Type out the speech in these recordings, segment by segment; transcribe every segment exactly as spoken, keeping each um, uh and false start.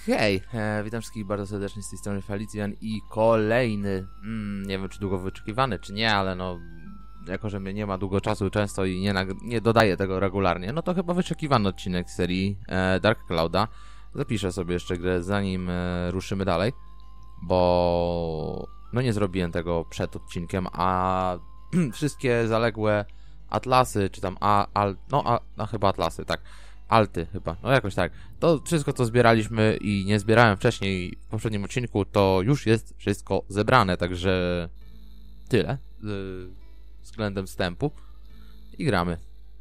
Hej, e, witam wszystkich bardzo serdecznie z tej strony Felicjan i kolejny, mm, nie wiem czy długo wyczekiwany, czy nie, ale no, jako że mnie nie ma długo czasu często i nie, nie dodaję tego regularnie, no to chyba wyczekiwany odcinek z serii e, Dark Clouda. Zapiszę sobie jeszcze grę zanim e, ruszymy dalej, bo no nie zrobiłem tego przed odcinkiem, a wszystkie zaległe atlasy, czy tam a, al, no a, a chyba atlasy, tak. Alty chyba, no jakoś tak. To wszystko, co zbieraliśmy i nie zbierałem wcześniej w poprzednim odcinku, to już jest wszystko zebrane, także tyle yy, względem wstępu i gramy.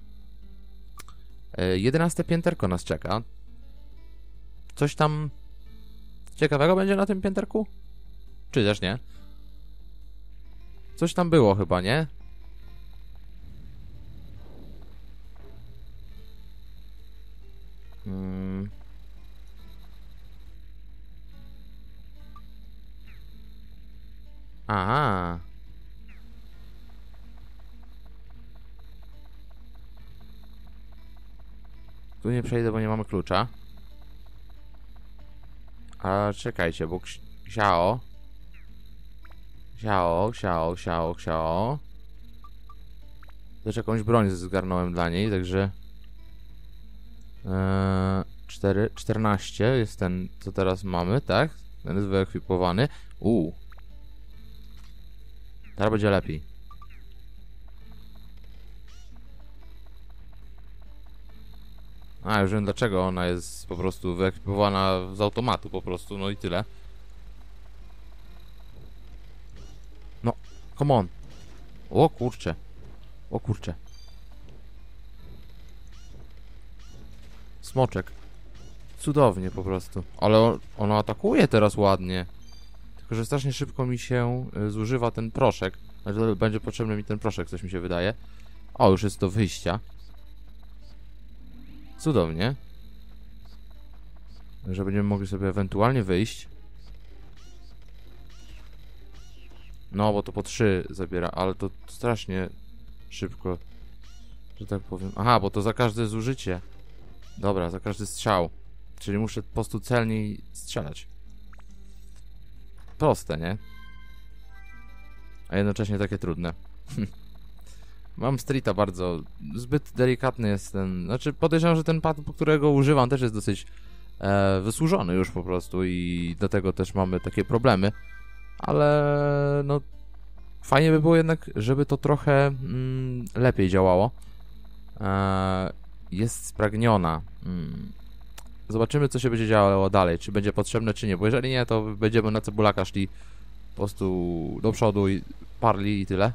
Yy, jedenaste pięterko nas czeka. Coś tam ciekawego będzie na tym pięterku? Czy też nie? Coś tam było chyba, nie? Hmm. Aha. Tu nie przejdę, bo nie mamy klucza. A czekajcie, bo Xiao. Xiao, Xiao, Xiao, Xiao. Też jakąś broń zgarnąłem dla niej, także... Eee, cztery, czternaście jest ten, co teraz mamy, tak? Ten jest wyekwipowany. Uuu. Teraz będzie lepiej. A, już wiem dlaczego ona jest po prostu wyekwipowana z automatu po prostu, no i tyle. No, come on. O kurcze. O kurcze. Smoczek. Cudownie po prostu. Ale on, ona atakuje teraz ładnie. Tylko, że strasznie szybko mi się y, zużywa ten proszek. Znaczy, będzie potrzebny mi ten proszek, coś mi się wydaje. O, już jest do wyjścia. Cudownie. Że będziemy mogli sobie ewentualnie wyjść. No, bo to po trzy zabiera, ale to strasznie szybko, że tak powiem. Aha, bo to za każde zużycie. Dobra, za każdy strzał. Czyli muszę po prostu celniej strzelać. Proste, nie? A jednocześnie takie trudne. Mam streeta bardzo... Zbyt delikatny jest ten... Znaczy podejrzewam, że ten pad, którego używam, też jest dosyć e, wysłużony już po prostu i do tego też mamy takie problemy. Ale no... Fajnie by było jednak, żeby to trochę mm, lepiej działało. E, jest spragniona. Hmm. Zobaczymy, co się będzie działo dalej. Czy będzie potrzebne, czy nie. Bo jeżeli nie, to będziemy na cebulaka szli po prostu do przodu i parli i tyle.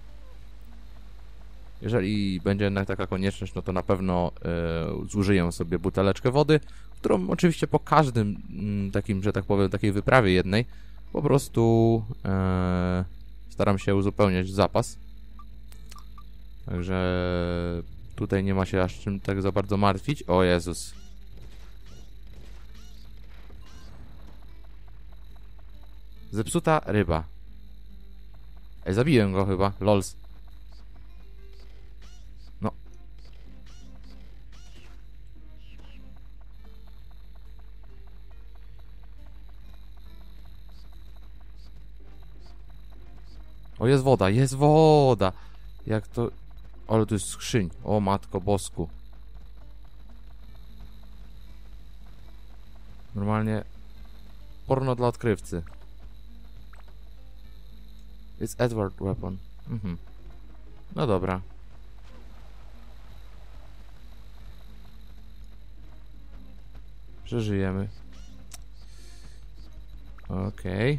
Jeżeli będzie jednak taka konieczność, no to na pewno e, zużyję sobie buteleczkę wody, którą oczywiście po każdym m, takim, że tak powiem, takiej wyprawie jednej po prostu e, staram się uzupełniać zapas. Także tutaj nie ma się aż czym tak za bardzo martwić. O Jezus. Zepsuta ryba. Ej, zabiłem go chyba. Lols. No. O, jest woda, jest woda. Jak to... Ale to jest skrzyń. O, matko bosku. Normalnie... Porno dla odkrywcy. It's Edward weapon. Mhm. No dobra. Przeżyjemy. Okej.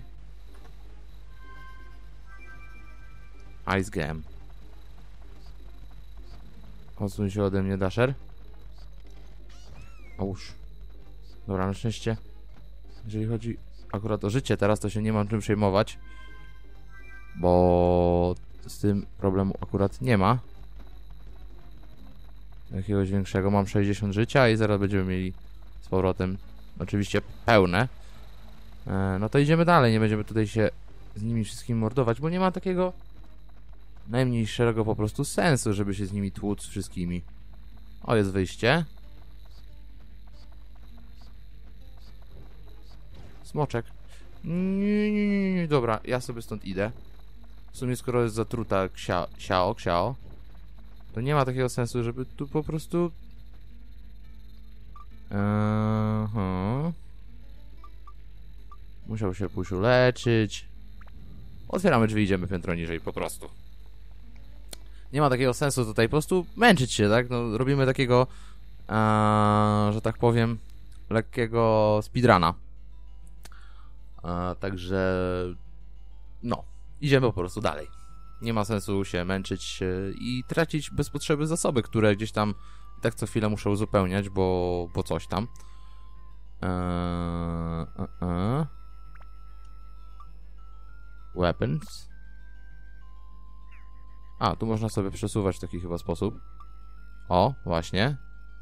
Okay. Ice Gem. Odsuń się ode mnie, Dasher. Ołóż. Dobra, na szczęście. Jeżeli chodzi akurat o życie teraz, to się nie mam czym przejmować. Bo z tym problemu akurat nie ma. Jakiegoś większego. Mam sześćdziesiąt życia i zaraz będziemy mieli z powrotem oczywiście pełne. E, no to idziemy dalej. Nie będziemy tutaj się z nimi wszystkimi mordować, bo nie ma takiego najmniejszego po prostu sensu, żeby się z nimi tłuc wszystkimi. O, jest wyjście. Smoczek. Nie, nie, nie, nie, dobra, ja sobie stąd idę. W sumie skoro jest zatruta ksio, ksiao, ksiao, to nie ma takiego sensu, żeby tu po prostu... Aha. Musiał się pójść uleczyć. Otwieramy drzwi i idziemy piętro niżej, po prostu. Nie ma takiego sensu tutaj po prostu męczyć się, tak? No, robimy takiego, a, że tak powiem, lekkiego speedruna. A, także, no, idziemy po prostu dalej. Nie ma sensu się męczyć i tracić bez potrzeby zasoby, które gdzieś tam tak co chwilę muszę uzupełniać, bo, bo coś tam. Eee, eee. Weapons. A, tu można sobie przesuwać w taki chyba sposób. O, właśnie.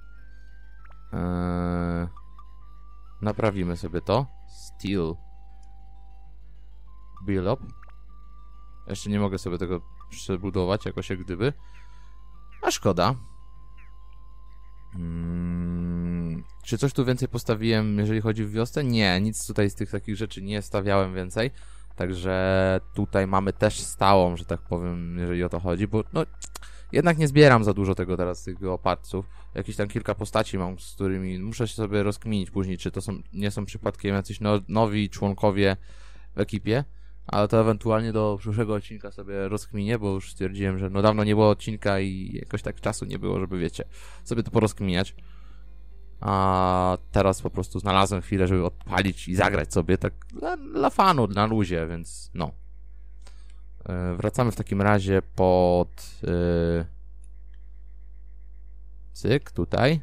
Eee, naprawimy sobie to. Steel. Build up. Jeszcze nie mogę sobie tego przebudować jakoś jak gdyby. A szkoda. Hmm, czy coś tu więcej postawiłem, jeżeli chodzi o wiosnę? Nie, nic tutaj z tych takich rzeczy nie stawiałem więcej. Także tutaj mamy też stałą, że tak powiem, jeżeli o to chodzi, bo no jednak nie zbieram za dużo tego teraz, tych opartców. Jakieś tam kilka postaci mam, z którymi muszę się sobie rozkminić później, czy to są, nie są przypadkiem jacyś no, nowi członkowie w ekipie, ale to ewentualnie do przyszłego odcinka sobie rozkminię, bo już stwierdziłem, że no dawno nie było odcinka i jakoś tak czasu nie było, żeby wiecie, sobie to porozkminiać. A teraz po prostu znalazłem chwilę, żeby odpalić i zagrać sobie tak dla, dla fanu, na luzie, więc no. Yy, wracamy w takim razie pod yy... cyk, tutaj.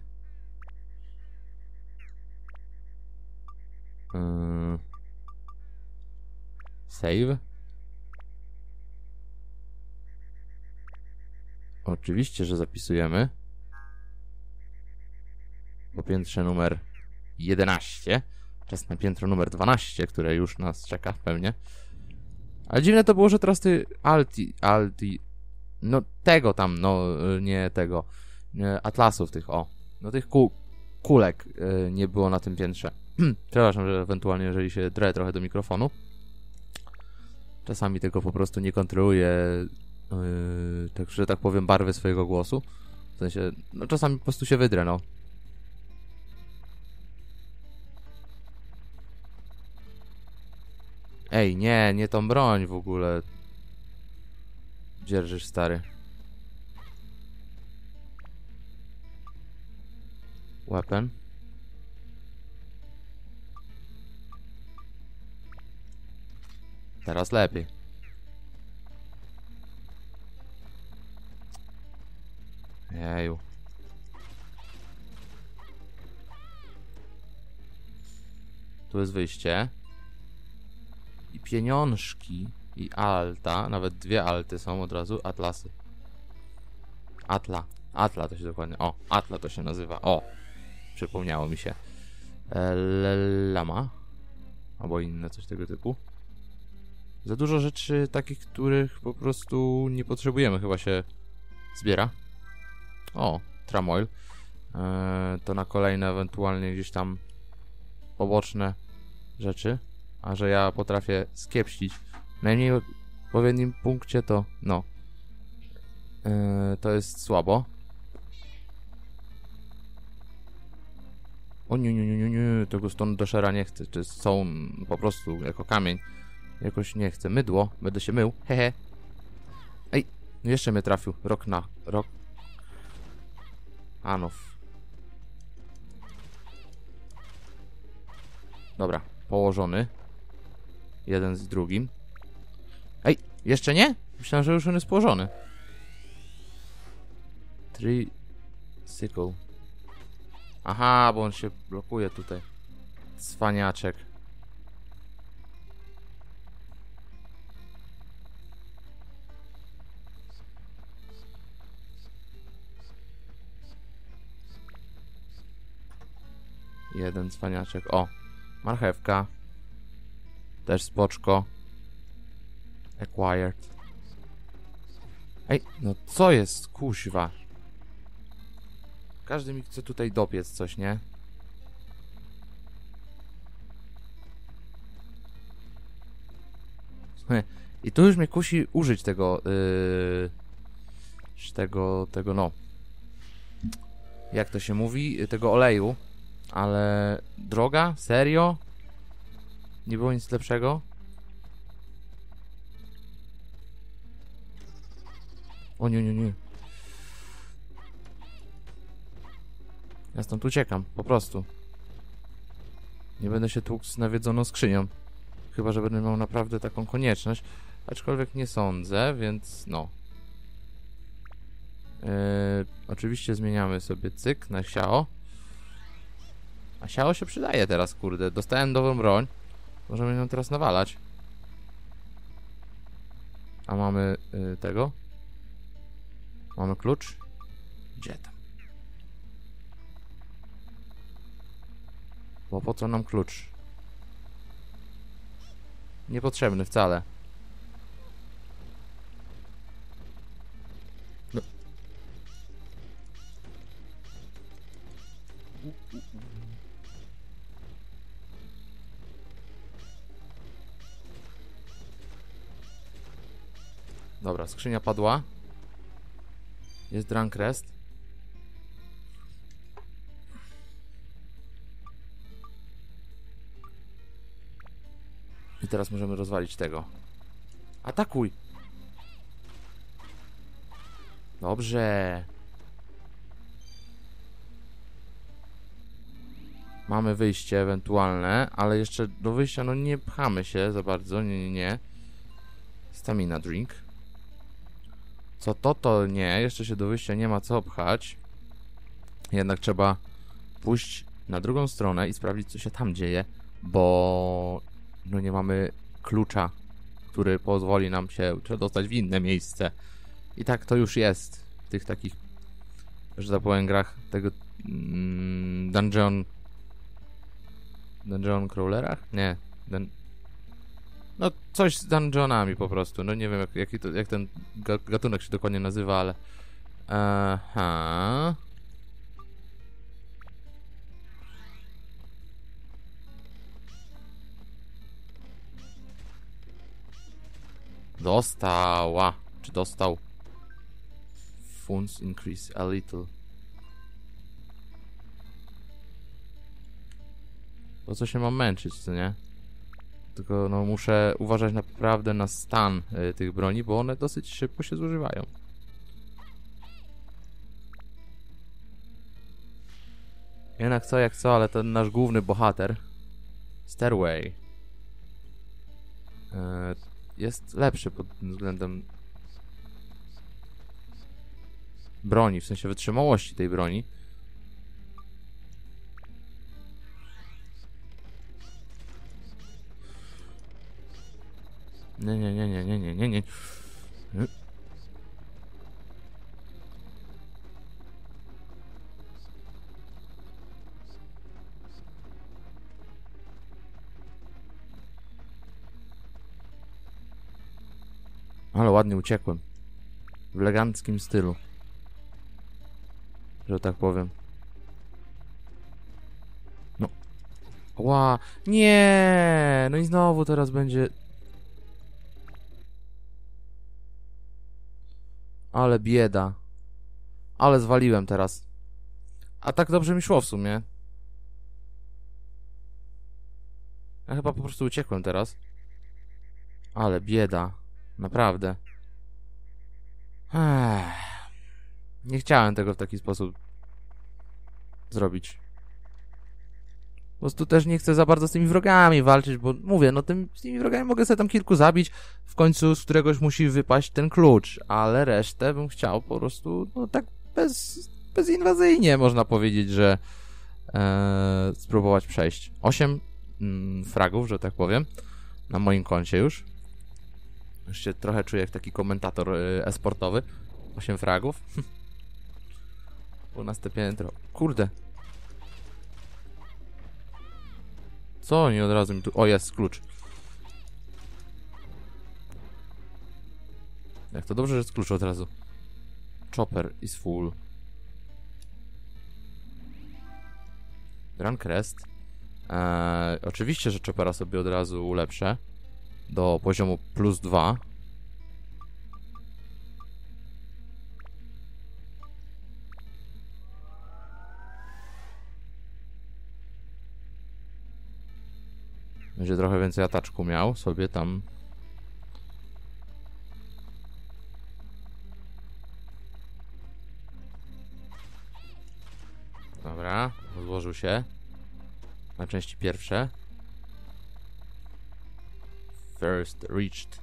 Yy... Save. Oczywiście, że zapisujemy. Po piętrze numer jedenaście. Czas na piętro numer dwanaście, które już nas czeka pewnie. Ale dziwne to było, że teraz ty Alti, Alti, no tego tam, no nie tego, nie, atlasów tych, o, no tych ku, kulek yy, nie było na tym piętrze. Przepraszam, że ewentualnie jeżeli się drę trochę do mikrofonu. Czasami tego po prostu nie kontroluję, yy, tak, że tak powiem, barwy swojego głosu. W sensie, no czasami po prostu się wydrę, no. Ej, nie, nie tą broń w ogóle. Dzierżysz, stary. Weapon. Teraz lepiej. Jeju. Tu jest wyjście. I pieniążki. I alta. Nawet dwie alty są od razu. Atlasy. Atla. Atla to się dokładnie... O, Atla to się nazywa. O! Przypomniało mi się. E, lama. Albo inne coś tego typu. Za dużo rzeczy takich, których po prostu nie potrzebujemy, chyba się zbiera. O, tramoil. E, to na kolejne ewentualnie gdzieś tam poboczne rzeczy. A że ja potrafię skiepścić najmniej w odpowiednim punkcie, to no. E, to jest słabo. O nie, nie, nie, nie, nie, tego stąd do szera nie chcę. Czy są po prostu jako kamień. Jakoś nie chcę. Mydło. Będę się mył. Hehe. Ej, jeszcze mnie trafił. Rok na... Rok... Anów. Dobra. Położony. Jeden z drugim. Ej, jeszcze nie? Myślałem, że już on jest położony. Three... Sickle. Aha, bo on się blokuje tutaj. Cwaniaczek. Jeden cwaniaczek. O, marchewka. Też spoczko. Acquired. Ej, no co jest, kuźwa? Każdy mi chce tutaj dopiec coś, nie? I tu już mnie kusi użyć tego, yy, tego, tego, no, jak to się mówi, tego oleju, ale droga? Serio? Nie było nic lepszego? O nie, nie, nie. Ja stąd uciekam, po prostu. Nie będę się tłukł z nawiedzoną skrzynią. Chyba że będę miał naprawdę taką konieczność. Aczkolwiek nie sądzę, więc no. Yy, oczywiście zmieniamy sobie cyk na siao. A siao się przydaje teraz, kurde. Dostałem nową broń. Możemy ją teraz nawalać. A mamy yy, tego. Mamy klucz. Gdzie tam? Bo po co nam klucz? Niepotrzebny wcale. No. Dobra, skrzynia padła. Jest Drunk Rest. I teraz możemy rozwalić tego. Atakuj! Dobrze. Mamy wyjście ewentualne, ale jeszcze do wyjścia no nie pchamy się za bardzo, nie, nie, nie. Stamina drink. Co to, to nie, jeszcze się do wyjścia nie ma co pchać. Jednak trzeba pójść na drugą stronę i sprawdzić, co się tam dzieje, bo no nie mamy klucza, który pozwoli nam się przedostać w inne miejsce. I tak to już jest w tych takich, że tak powiem, grach tego mm, dungeon dungeon crawlerach? Nie. Dun... No coś z dungeonami po prostu. No nie wiem jak, jaki to, jak ten gatunek się dokładnie nazywa, ale aha. Dostała. Czy dostał? Funds increase a little. Po co się mam męczyć, co nie? Tylko no muszę uważać naprawdę na stan y, tych broni, bo one dosyć szybko się zużywają. Jednak co jak co, ale ten nasz główny bohater Stairway y, jest lepszy pod względem broni, w sensie wytrzymałości tej broni. Nie, nie, nie, nie, nie, nie, nie, nie. Ale ładnie uciekłem. W eleganckim stylu. Że tak powiem. No. Ła. Nie. No i znowu teraz będzie... Ale bieda. Ale zwaliłem teraz. A tak dobrze mi szło w sumie. Ja chyba po prostu uciekłem teraz. Ale bieda. Naprawdę. Ech. Nie chciałem tego w taki sposób zrobić. Po prostu też nie chcę za bardzo z tymi wrogami walczyć, bo mówię, no tym, z tymi wrogami mogę sobie tam kilku zabić, w końcu z któregoś musi wypaść ten klucz, ale resztę bym chciał po prostu, no tak bez, bezinwazyjnie można powiedzieć, że e, spróbować przejść. osiem mm, fragów, że tak powiem, na moim koncie już. Już się trochę czuję jak taki komentator e, e-sportowy. osiem fragów. dwunaste piętro. Kurde. Co oni od razu mi tu... O, jest klucz. Jak to dobrze, że jest klucz od razu. Chopper is full. Drunk Rest. Eee, oczywiście, że Choppera sobie od razu ulepszę. do poziomu plus dwa. Będzie trochę więcej ataczku miał sobie tam. Dobra, rozłożył się na części pierwsze. First reached.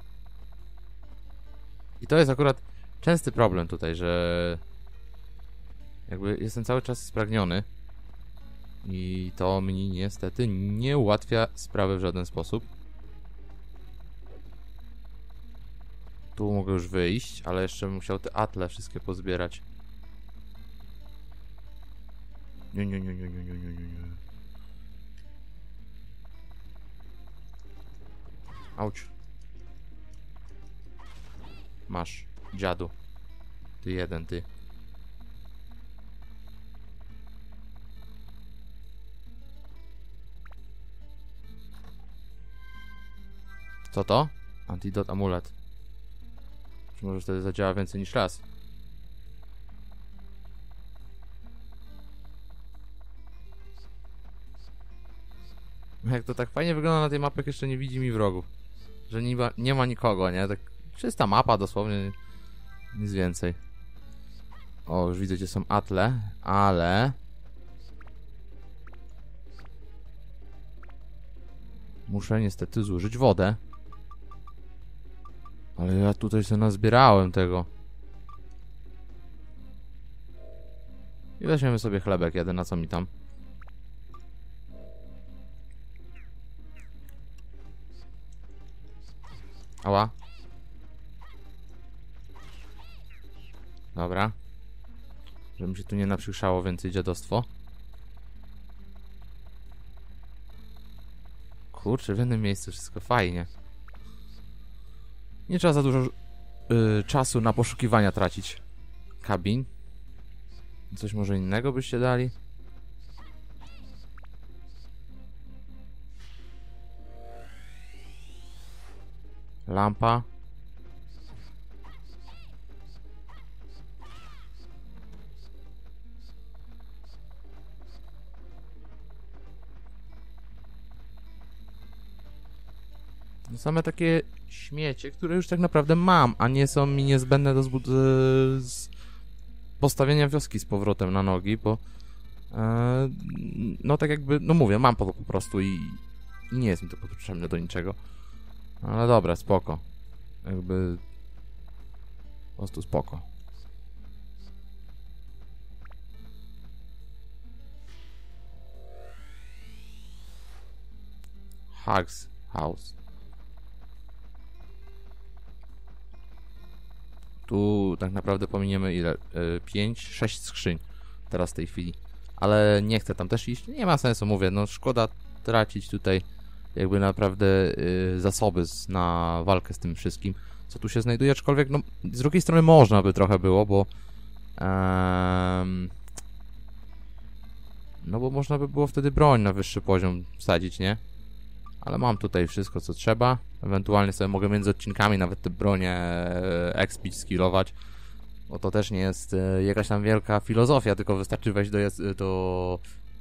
I to jest akurat częsty problem tutaj, że jakby jestem cały czas spragniony i to mi niestety nie ułatwia sprawy w żaden sposób. Tu mogę już wyjść, ale jeszcze bym musiał te atle wszystkie pozbierać. Nie, nie, nie, nie, nie, nie, nie, nie. Auć. Masz, dziadu. Ty jeden, ty. Co to? Antidot amulet. Czy może wtedy zadziała więcej niż raz? Jak to tak fajnie wygląda na tej mapie, jak jeszcze nie widzi mi wrogów. Że nie ma, nie ma nikogo, nie? Tak czysta mapa dosłownie. Nic więcej. O, już widzę, gdzie są atle, ale... Muszę niestety zużyć wodę. Ale ja tutaj sobie nazbierałem tego. I weźmiemy sobie chlebek jeden, na co mi tam. Ała. Dobra. Żeby mi się tu nie naprzykrzało więcej dziadostwo. Kurczę, w jednym miejscu wszystko fajnie. Nie trzeba za dużo yy, czasu na poszukiwania tracić kabin. Coś może innego byście dali? Lampa. Same takie śmiecie, które już tak naprawdę mam, a nie są mi niezbędne do zbud z postawienia wioski z powrotem na nogi, bo e, no tak jakby, no mówię, mam po, po prostu i, i nie jest mi to potrzebne do niczego. Ale dobra, spoko. Jakby po prostu spoko. Hugs House. Tu tak naprawdę pominiemy ile? pięć, sześć skrzyń teraz w tej chwili. Ale nie chcę tam też iść. Nie ma sensu, mówię. No szkoda tracić tutaj jakby naprawdę y, zasoby z, na walkę z tym wszystkim, co tu się znajduje. Aczkolwiek no, z drugiej strony można by trochę było, bo um, no bo można by było wtedy broń na wyższy poziom wsadzić, nie? Ale mam tutaj wszystko, co trzeba. Ewentualnie sobie mogę między odcinkami nawet te bronie e, expić, skillować. Bo to też nie jest e, jakaś tam wielka filozofia, tylko wystarczy wejść do, do,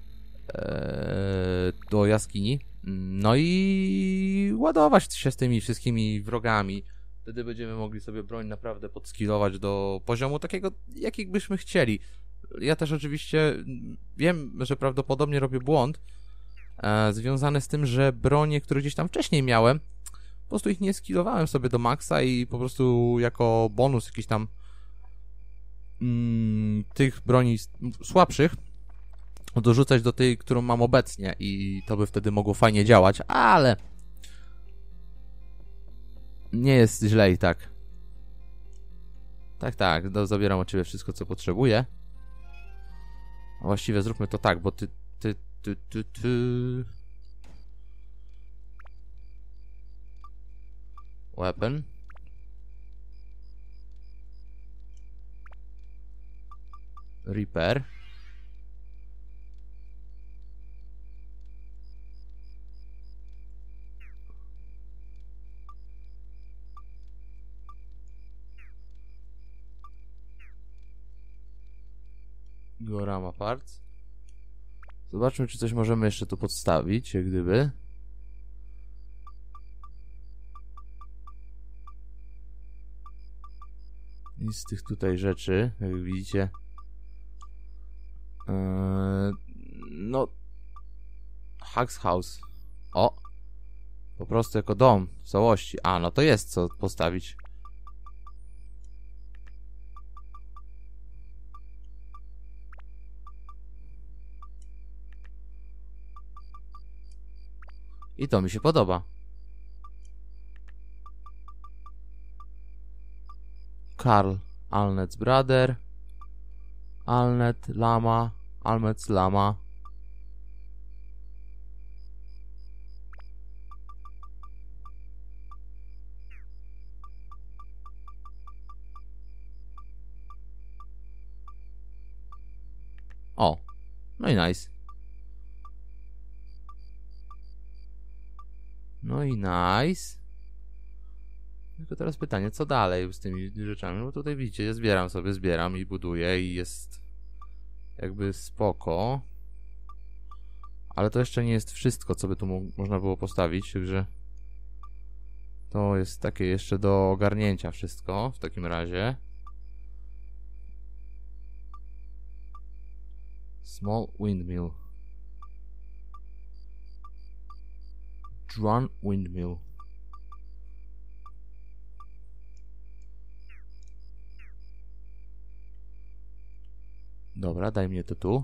e, do jaskini. No i ładować się z tymi wszystkimi wrogami. Wtedy będziemy mogli sobie broń naprawdę podskillować do poziomu takiego, jakich byśmy chcieli. Ja też oczywiście wiem, że prawdopodobnie robię błąd, E, związane z tym, że bronie, które gdzieś tam wcześniej miałem, po prostu ich nie skillowałem sobie do maksa i po prostu jako bonus jakiś tam mm, tych broni słabszych dorzucać do tej, którą mam obecnie i to by wtedy mogło fajnie działać, ale nie jest źle i tak. Tak, tak, do, zabieram od ciebie wszystko, co potrzebuję. A właściwie zróbmy to tak, bo ty, ty Tu, tu, tu. Weapon. Repair. Gorama Parts. Zobaczmy, czy coś możemy jeszcze tu podstawić, jak gdyby. I z tych tutaj rzeczy, jak widzicie. Eee, no. Hacks House. O! Po prostu jako dom w całości. A, no to jest co postawić. I to mi się podoba. Karl, Alnet's brother. Alnet, Lama, Almet's Lama. O, no i nice. No i nice. Tylko teraz pytanie, co dalej z tymi rzeczami? Bo tutaj widzicie, ja zbieram sobie, zbieram i buduję i jest jakby spoko. Ale to jeszcze nie jest wszystko, co by tu mo można było postawić, także to jest takie jeszcze do ogarnięcia wszystko w takim razie. Small windmill. Drone windmill. Dobra, daj mnie to tu.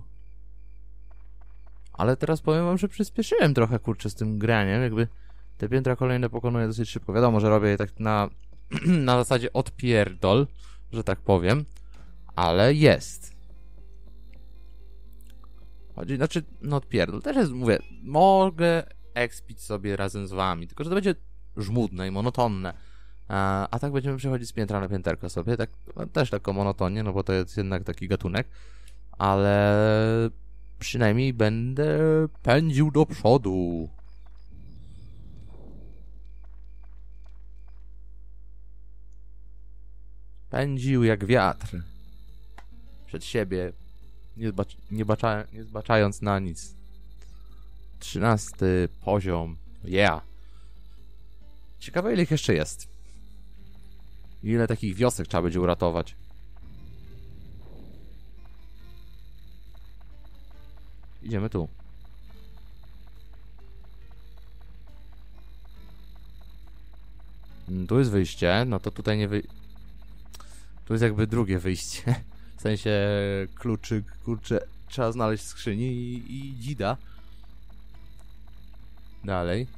Ale teraz powiem wam, że przyspieszyłem trochę, kurczę, z tym graniem. Jakby te piętra kolejne pokonuję dosyć szybko. Wiadomo, że robię je tak na, na zasadzie odpierdol, że tak powiem. Ale jest. Chodzi, znaczy, no odpierdol. Też jest, mówię, mogę expić sobie razem z wami. Tylko, że to będzie żmudne i monotonne. A, a tak będziemy przechodzić z piętra na pięterko sobie. Tak, no, też taką monotonnie, no bo to jest jednak taki gatunek. Ale przynajmniej będę pędził do przodu. Pędził jak wiatr. Przed siebie. Nie, zbacz, nie, bacza, nie zbaczając na nic. Trzynasty poziom. Yeah. Ciekawe, ile ich jeszcze jest. Ile takich wiosek trzeba będzie uratować. Idziemy tu. Tu jest wyjście, no to tutaj nie wy... Tu jest jakby drugie wyjście. W sensie kluczyk, kurczę, trzeba znaleźć w skrzyni i, i dzida. Dalej.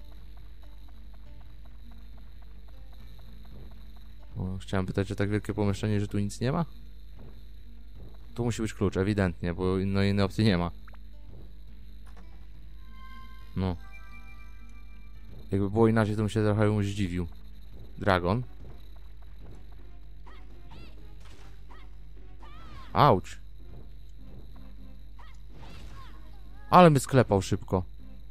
O, chciałem pytać, czy tak wielkie pomieszczenie, że tu nic nie ma? Tu musi być klucz, ewidentnie, bo no innej opcji nie ma. No. Jakby było inaczej, to bym się trochę zdziwił. Dragon. Auć. Ale mnie sklepał szybko.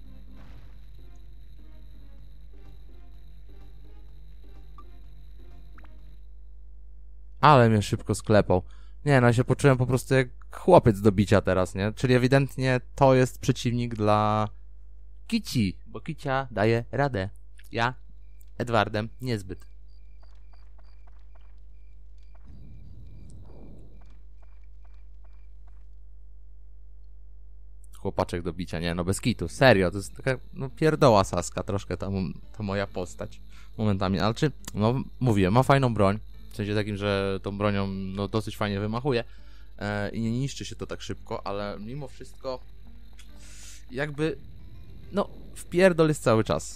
Ale mnie szybko sklepał. Nie, no ja się poczułem po prostu jak chłopiec do bicia teraz, nie? Czyli ewidentnie to jest przeciwnik dla Kici, bo Kicia daje radę. Ja Edwardem niezbyt. Chłopaczek do bicia, nie, no bez kitu, serio, to jest taka, no pierdoła Saska troszkę ta, ta moja postać momentami, ale czy, no mówię, ma fajną broń, w sensie takim, że tą bronią, no dosyć fajnie wymachuje e, i nie niszczy się to tak szybko, ale mimo wszystko jakby, no wpierdol jest cały czas.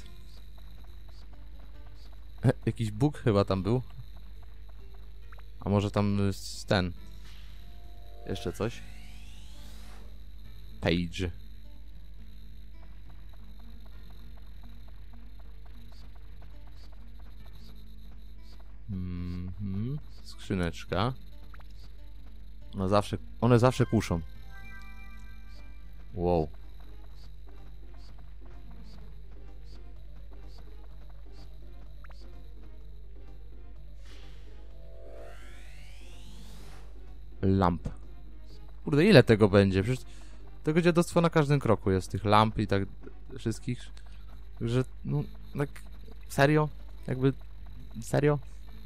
E, jakiś bóg chyba tam był, a może tam jest ten, jeszcze coś. Page. Mhm. Skrzyneczka. One zawsze, one zawsze kuszą. Wow. Lamp. Kurde, ile tego będzie? Przecież tego dziadostwo na każdym kroku jest, tych lamp i tak wszystkich, że no, tak serio? Jakby, serio?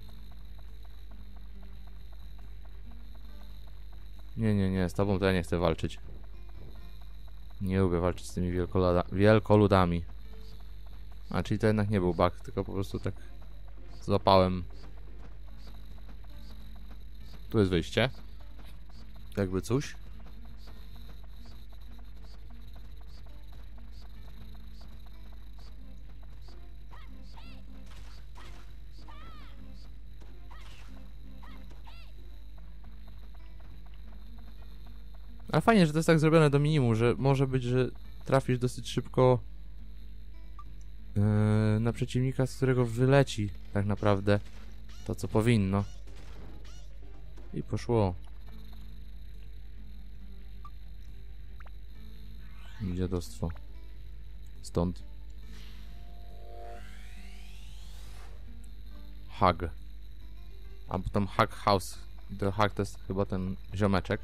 Nie, nie, nie, z tobą to ja nie chcę walczyć. Nie lubię walczyć z tymi wielkoloda wielkoludami. A, czyli to jednak nie był bug, tylko po prostu tak złapałem. Tu jest wyjście. Jakby coś. Ale fajnie, że to jest tak zrobione do minimum, że może być, że trafisz dosyć szybko yy, na przeciwnika, z którego wyleci tak naprawdę to, co powinno. I poszło. Dziadostwo. Stąd. Hug. A potem Hug House. To Hug to jest chyba ten ziomeczek.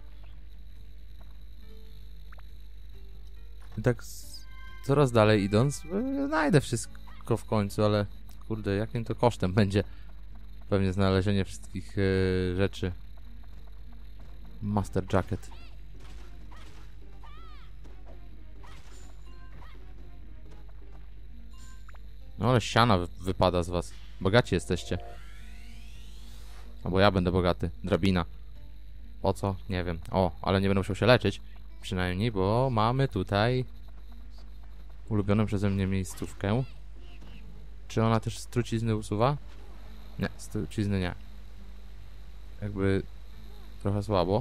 I tak z... coraz dalej idąc, znajdę wszystko w końcu, ale kurde, jakim to kosztem będzie pewnie znalezienie wszystkich yy, rzeczy. Master Jacket. No ale siana wy wypada z was. Bogaci jesteście. Albo ja będę bogaty. Drabina. Po co? Nie wiem. O, ale nie będę musiał się leczyć. Przynajmniej, bo mamy tutaj ulubioną przeze mnie miejscówkę. Czy ona też z trucizny usuwa? Nie, z trucizny nie. Jakby trochę słabo.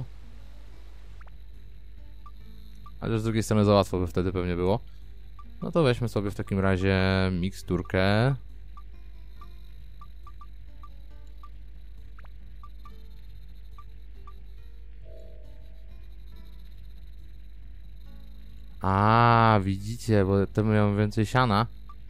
Ale z drugiej strony za łatwo by wtedy pewnie było. No to weźmy sobie w takim razie miksturkę. A, widzicie, bo temu miałem więcej siana.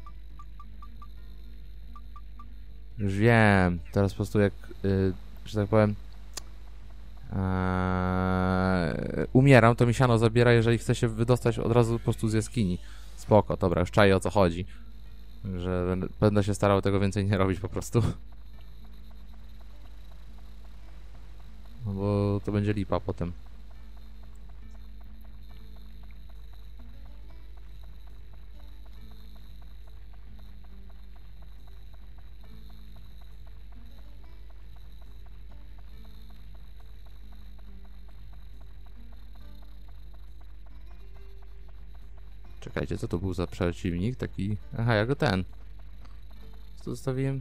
Już wiem. Teraz po prostu jak, yy, że tak powiem, yy, umieram, to mi siano zabiera, jeżeli chcę się wydostać od razu po prostu z jaskini. Spoko, dobra, już czaję, o co chodzi. Że będę, będę się starał tego więcej nie robić po prostu. No bo to będzie lipa potem. Czekajcie, co to był za przeciwnik? Taki... Aha, ja go ten. Co zostawiłem?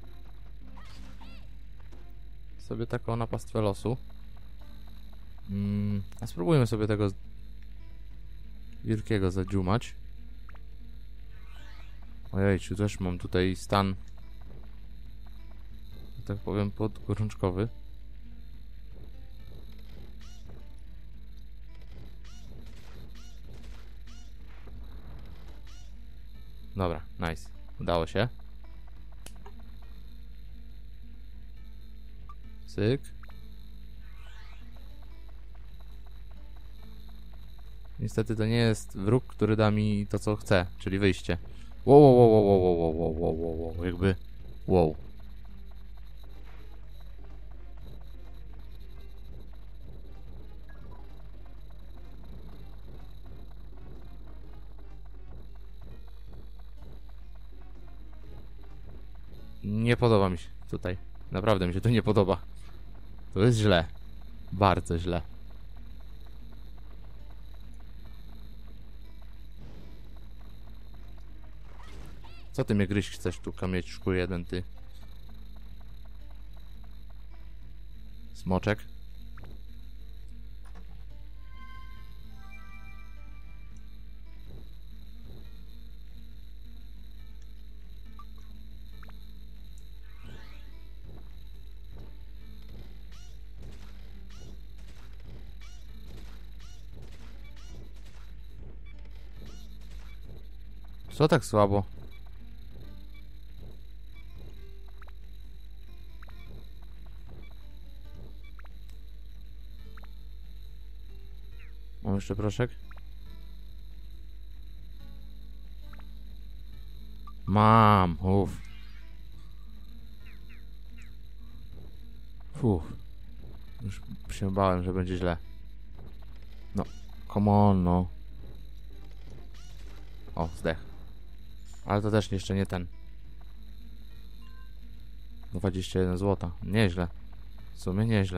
Sobie taką na pastwę losu. Mm, a spróbujmy sobie tego wielkiego zadziumać. Ojej, czy też mam tutaj stan, że tak powiem, podgorączkowy. Dobra, nice. Udało się. Cyk. Niestety to nie jest wróg, który da mi to, co chcę, czyli wyjście. Wow, wow, wow, wow, wow, wow, wow, wow, wow, wow, jakby... Wow. Nie podoba mi się tutaj. Naprawdę mi się to nie podoba. To jest źle. Bardzo źle. Co ty mnie gryźć chcesz tu, kamieczku jeden, ty? Smoczek? Co tak słabo? Mam jeszcze proszek? Mam, uff. Uff. Już się bałem, że będzie źle. No, come on, no. O, zdech. Ale to też jeszcze nie ten. dwadzieścia jeden złota. Nieźle. W sumie nieźle.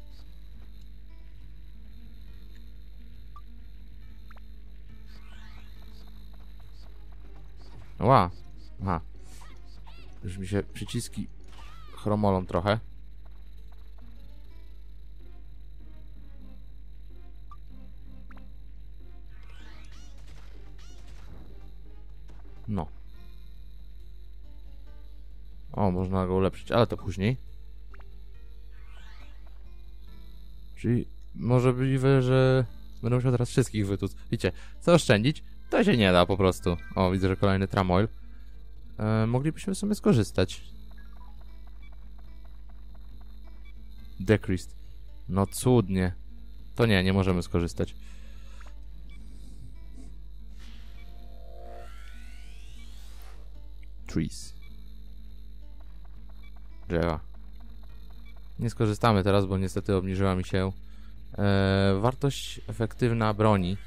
Ła. Aha. Już mi się przyciski chromolą trochę. No. O, można go ulepszyć, ale to później. Czyli może możliwe, że będę musiał teraz wszystkich wytuc. Wiecie, co oszczędzić? To się nie da po prostu. O, widzę, że kolejny tramoil. E, moglibyśmy w sumie skorzystać. Decreased. No cudnie. To nie, nie możemy skorzystać. Trees. Drzewa. Nie skorzystamy teraz, bo niestety obniżyła mi się e, wartość efektywna broni.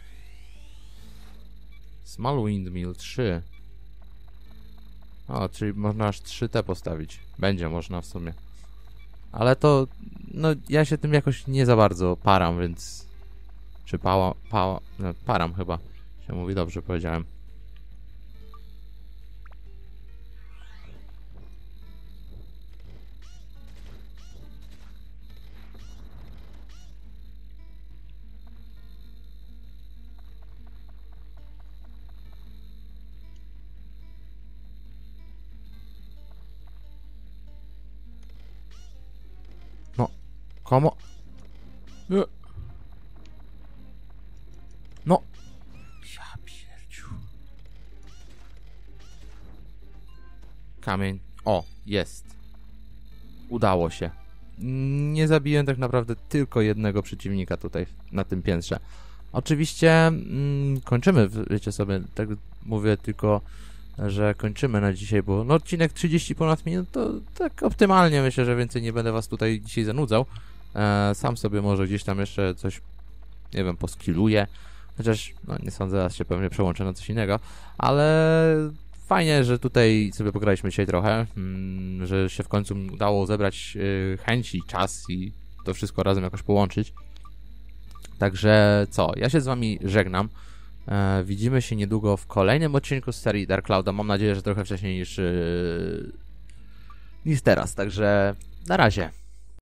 Small Windmill trzy. O, czyli można aż trzy te postawić. Będzie można w sumie. Ale to, no ja się tym jakoś nie za bardzo param, więc... Czy pała, pała, no, param chyba się mówi, dobrze powiedziałem. No, komu? No. Ja pierdziu. Kamień. O, jest. Udało się. Nie zabiłem tak naprawdę tylko jednego przeciwnika tutaj na tym piętrze. Oczywiście mm, kończymy, wiecie sobie, tak mówię tylko, że kończymy na dzisiaj, bo no odcinek trzydzieści ponad minut to tak optymalnie, myślę, że więcej nie będę was tutaj dzisiaj zanudzał. E, sam sobie może gdzieś tam jeszcze coś, nie wiem, poskiluję. Chociaż, no nie sądzę, teraz się pewnie przełączę na coś innego, ale fajnie, że tutaj sobie pograliśmy dzisiaj trochę, mm, że się w końcu udało zebrać y, chęci, czas i to wszystko razem jakoś połączyć. Także co, ja się z wami żegnam. E, widzimy się niedługo w kolejnym odcinku z serii Dark Clouda. Mam nadzieję, że trochę wcześniej niż, yy, niż teraz, także na razie.